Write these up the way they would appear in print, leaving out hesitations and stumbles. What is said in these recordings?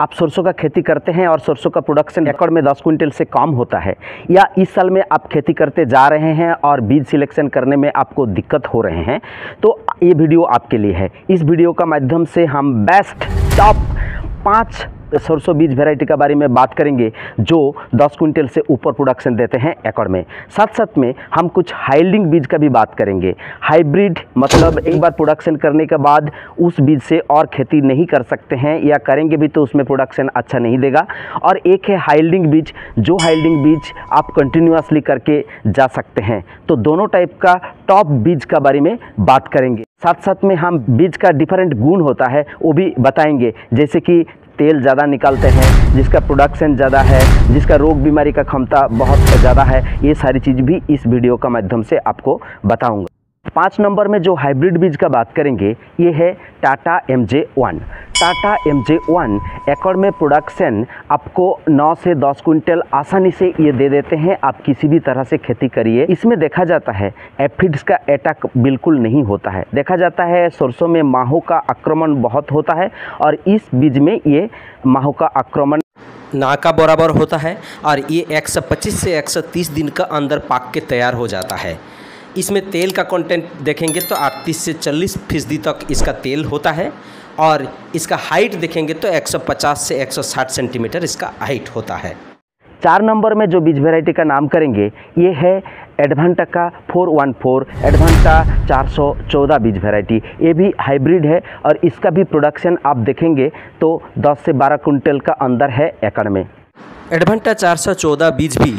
आप सरसों का खेती करते हैं और सरसों का प्रोडक्शन एकड़ में 10 क्विंटल से कम होता है, या इस साल में आप खेती करते जा रहे हैं और बीज सिलेक्शन करने में आपको दिक्कत हो रहे हैं, तो ये वीडियो आपके लिए है। इस वीडियो का माध्यम से हम बेस्ट टॉप 5 सरसों बीज वैरायटी के बारे में बात करेंगे जो 10 क्विंटल से ऊपर प्रोडक्शन देते हैं एकड़ में। साथ साथ में हम कुछ हाइल्डिंग बीज का भी बात करेंगे। हाइब्रिड मतलब एक बार प्रोडक्शन करने के बाद उस बीज से और खेती नहीं कर सकते हैं, या करेंगे भी तो उसमें प्रोडक्शन अच्छा नहीं देगा। और एक है हाइल्डिंग बीज, जो हाइल्डिंग बीज आप कंटिन्यूसली करके जा सकते हैं। तो दोनों टाइप का टॉप बीज का बारे में बात करेंगे। साथ साथ में हम बीज का डिफरेंट गुण होता है वो भी बताएंगे, जैसे कि तेल ज़्यादा निकालते हैं, जिसका प्रोडक्शन ज़्यादा है, जिसका रोग बीमारी का क्षमता बहुत ज़्यादा है। ये सारी चीज़ भी इस वीडियो का माध्यम से आपको बताऊंगा। 5 नंबर में जो हाइब्रिड बीज का बात करेंगे ये है टाटा MJ1। टाटा MJ1 एकड़ में प्रोडक्शन आपको 9 से 10 क्विंटल आसानी से ये दे देते हैं। आप किसी भी तरह से खेती करिए। इसमें देखा जाता है एफिड्स का अटैक बिल्कुल नहीं होता है। देखा जाता है सरसों में माहों का आक्रमण बहुत होता है, और इस बीज में ये माहों का आक्रमण ना का बराबर होता है, और ये 125 से 130 दिन का अंदर पाक के तैयार हो जाता है। इसमें तेल का कंटेंट देखेंगे तो 38 से 40% तक इसका तेल होता है, और इसका हाइट देखेंगे तो 150 से 160 सेंटीमीटर इसका हाइट होता है। 4 नंबर में जो बीज वैरायटी का नाम करेंगे ये है एडवांटा का 414, एडवांटा 414 बीज वैरायटी। ये भी हाइब्रिड है, और इसका भी प्रोडक्शन आप देखेंगे तो 10 से 12 कुंटल का अंदर है एकड़ में। एडवांटा 414 बीज भी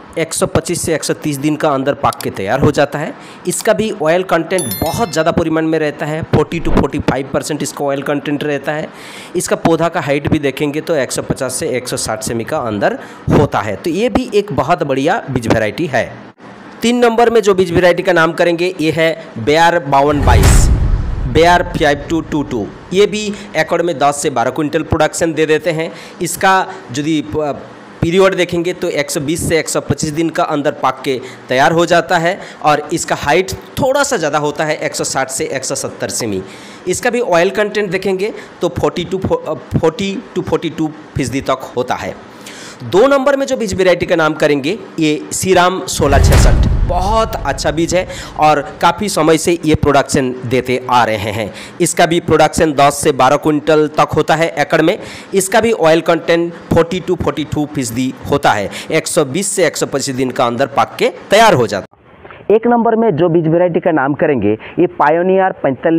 125 से 130 दिन का अंदर पाक के तैयार हो जाता है। इसका भी ऑयल कंटेंट बहुत ज़्यादा परिमाण में रहता है, 40 to 45% इसका ऑयल कंटेंट रहता है। इसका पौधा का हाइट भी देखेंगे तो 150 से 160 सेमी का अंदर होता है। तो ये भी एक बहुत बढ़िया बीज वैरायटी है। 3 नंबर में जो बीज वैरायटी का नाम करेंगे ये है बेयर 5222, बेयर 5222। ये भी एकड़ में 10 से 12 क्विंटल प्रोडक्शन दे देते हैं। इसका यदि पीरियड देखेंगे तो 120 से 125 दिन का अंदर पाक के तैयार हो जाता है, और इसका हाइट थोड़ा सा ज़्यादा होता है, 160 से 170 सेमी। इसका भी ऑयल कंटेंट देखेंगे तो 40 to 42% तक होता है। 2 नंबर में जो बीज वैरायटी का नाम करेंगे ये श्रीराम 1666, बहुत अच्छा बीज है और काफ़ी समय से ये प्रोडक्शन देते आ रहे हैं। इसका भी प्रोडक्शन 10 से 12 क्विंटल तक होता है एकड़ में। इसका भी ऑयल कंटेंट 40 to 42% होता है, 120 से 125 दिन का अंदर पक के तैयार हो जाता है। 1 नंबर में जो बीज वैरायटी का नाम करेंगे ये पायोनियर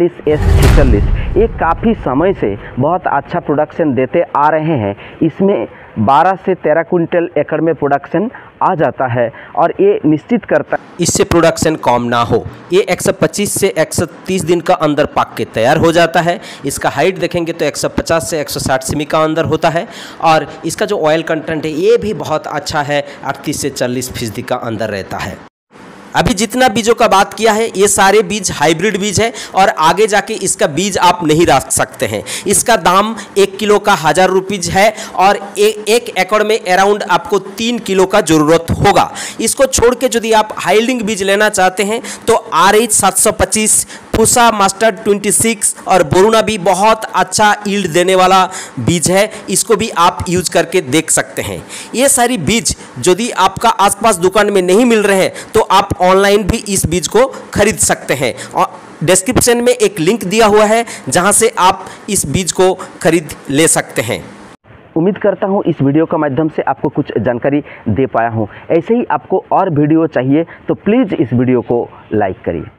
45S46। ये काफ़ी समय से बहुत अच्छा प्रोडक्शन देते आ रहे हैं। इसमें 12 से 13 क्विंटल एकड़ में प्रोडक्शन आ जाता है, और ये निश्चित करता है इससे प्रोडक्शन कम ना हो। ये 125 से 130 दिन का अंदर पक के तैयार हो जाता है। इसका हाइट देखेंगे तो 150 से 160 सेमी का अंदर होता है, और इसका जो ऑयल कंटेंट है ये भी बहुत अच्छा है, 38 से 40% का अंदर रहता है। अभी जितना बीजों का बात किया है ये सारे बीज हाइब्रिड बीज है, और आगे जाके इसका बीज आप नहीं रख सकते हैं। इसका दाम 1 किलो का 1000 रुपीज़ है, और एक एकड़ में अराउंड आपको 3 किलो का ज़रूरत होगा। इसको छोड़ के यदि आप हाइल्डिंग बीज लेना चाहते हैं तो RH 725, पूसा मास्टर 26 और बोरुना भी बहुत अच्छा ईल्ड देने वाला बीज है। इसको भी आप यूज करके देख सकते हैं। ये सारी बीज यदि आपका आसपास दुकान में नहीं मिल रहे हैं तो आप ऑनलाइन भी इस बीज को खरीद सकते हैं, और डिस्क्रिप्शन में एक लिंक दिया हुआ है जहां से आप इस बीज को खरीद ले सकते हैं। उम्मीद करता हूं इस वीडियो का माध्यम से आपको कुछ जानकारी दे पाया हूं। ऐसे ही आपको और वीडियो चाहिए तो प्लीज़ इस वीडियो को लाइक करिए।